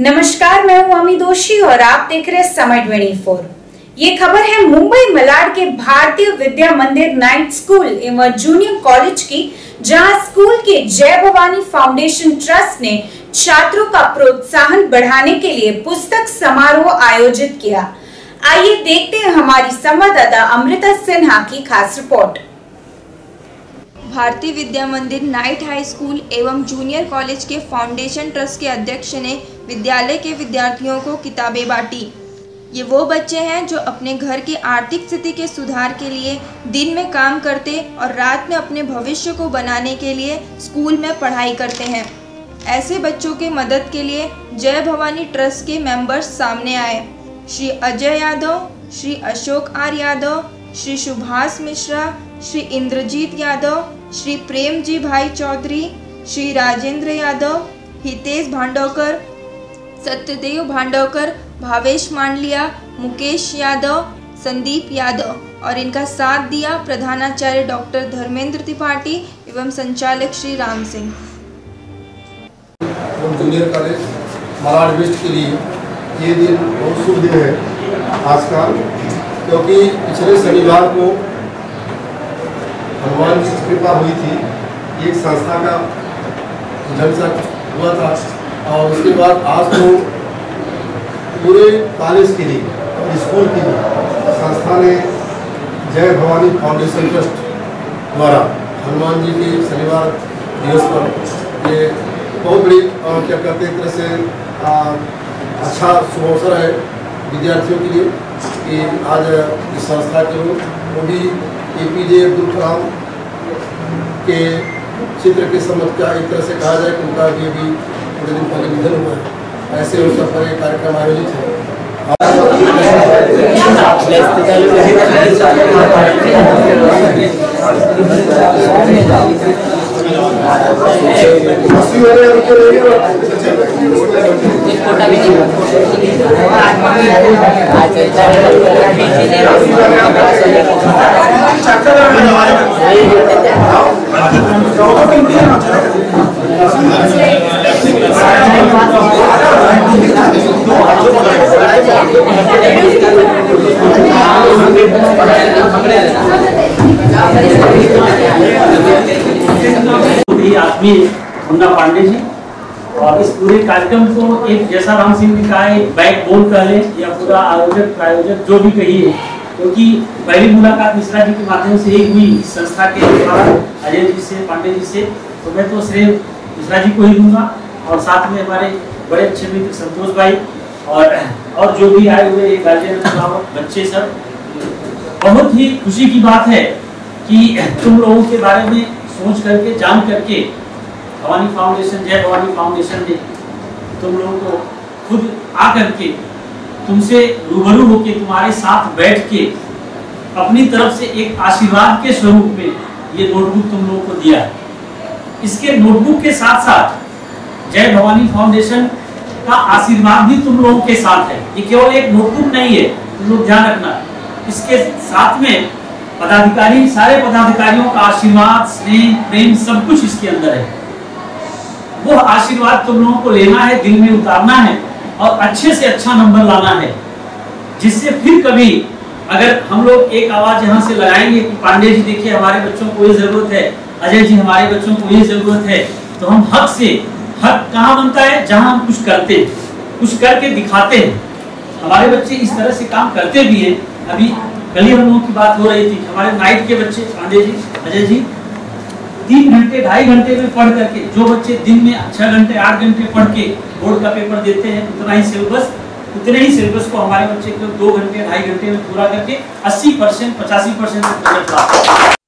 नमस्कार, मैं हूं अमी दोषी और आप देख रहे हैं समय 24। ये खबर है मुंबई मलाड के भारतीय विद्या मंदिर नाइट स्कूल एवं जूनियर कॉलेज की, जहां स्कूल के जय भवानी फाउंडेशन ट्रस्ट ने छात्रों का प्रोत्साहन बढ़ाने के लिए पुस्तक समारोह आयोजित किया। आइए देखते हैं हमारी संवाददाता अमृता सिन्हा की खास report. Bharatiya Vidya Mandir night high school एवं जूनियर कॉलेज के फाउंडेशन ट्रस्ट के अध्यक्ष ने विद्यालय के विद्यार्थियों को किताबें बांटी। ये वो बच्चे हैं जो अपने घर की आर्थिक स्थिति के सुधार के लिए दिन में काम करते और रात में अपने भविष्य को बनाने के लिए स्कूल में पढ़ाई करते हैं। ऐसे बच्चों के मदद के लिए जय भवानी ट्रस्ट के मेंबर्स सामने आए। श्री अजय यादव, श्री अशोक आर यादव, श्री सुभाष मिश्रा, श्री इंद्रजीत यादव, श्री प्रेम जी भाई चौधरी, श्री राजेंद्र यादव, हितेश भांडवकर, सत्यदेव भांडवकर, भावेश मांडलिया, मुकेश यादव, संदीप यादव और इनका साथ दिया प्रधानाचार्य डॉक्टर धर्मेंद्र त्रिपाठी एवं संचालक Shri Ram Singh. Junior college Malad west के लिए ये दिन बहुत शुभ दिन है आज का, क्योंकि पिछले शनिवार को हनुमान जी की कृपा हुई थी। एक संस्था का जलसा हुआ था और उसके बाद आज तो पूरे कॉलेज के लिए, स्कूल के लिए संस्था ने जय भवानी फाउंडेशन ट्रस्ट द्वारा हनुमान जी के शनिवार दिवस पर ये बहुत बड़ी क्या कहते हैं, एक तरह से अच्छा शुभ अवसर है विद्यार्थियों के लिए कि आज इस संस्था के लोग, वो भी APJ अब्दुल कलाम के चित्र के समझ का एक तरह से कहा जाए कि उनका भी अभी थोड़े दिन पहले निधन हुआ है। ऐसे अवसर पर एक कार्यक्रम आयोजित है। आदमी मुन्ना पांडे जी, और इस पूरे कार्यक्रम को एक, जैसा राम सिंह ने कहा, एक बैकबोन कह ले या पूरा आयोजक प्रायोजक जो भी कहिए, क्योंकि पहली मुलाकात मिश्रा जी के माध्यम से ही हुई इस संस्था के द्वारा अजय जी से, पांडे जी से। तो मैं तो श्रेय मिश्रा जी को ही दूंगा और साथ में हमारे बड़े अच्छे मित्र संतोष भाई और जो भी आए हुए गार्जियन बच्चे सब। बहुत ही खुशी की बात है कि तुम लोगों के बारे में सोच करके, जान करके भवानी फाउंडेशन, जय भवानी फाउंडेशन ने तुम लोगों को खुद आकर के तुमसे रूबरू होके, तुम्हारे साथ बैठ के अपनी तरफ से एक आशीर्वाद के स्वरूप में ये नोटबुक तुम लोगों को दिया है। इसके नोटबुक के साथ साथ जय भवानी फाउंडेशन का आशीर्वाद भी तुम लोगों के साथ है। ये केवल एक नोटबुक नहीं है, तुम लोग ध्यान रखना। इसके साथ में पदाधिकारी, सारे पदाधिकारियों का आशीर्वाद, स्नेह, प्रेम सब कुछ इसके अंदर है। वो आशीर्वाद तुम लोगों को लेना है, दिल में उतारना है और अच्छे से अच्छा नंबर लाना है, जिससे फिर कभी अगर हम लोग एक आवाज यहाँ से लगाएंगे कि पांडे जी देखिए हमारे बच्चों को ये जरूरत है, अजय जी हमारे बच्चों को ये जरूरत है, तो हम हक कहाँ बनता है, जहाँ हम कुछ करते हैं, कुछ करके दिखाते हैं। हमारे बच्चे इस तरह से काम करते भी हैं। अभी कल ही हम लोगों की बात हो रही थी, हमारे नाइट के बच्चे पांडे जी, अजय जी 3 घंटे 2.5 घंटे में पढ़ करके, जो बच्चे दिन में 6 घंटे 8 घंटे पढ़ के बोर्ड का पेपर देते हैं, उतने ही सिलेबस को हमारे बच्चे को 2 घंटे 2.5 घंटे में पूरा करके 80% 85%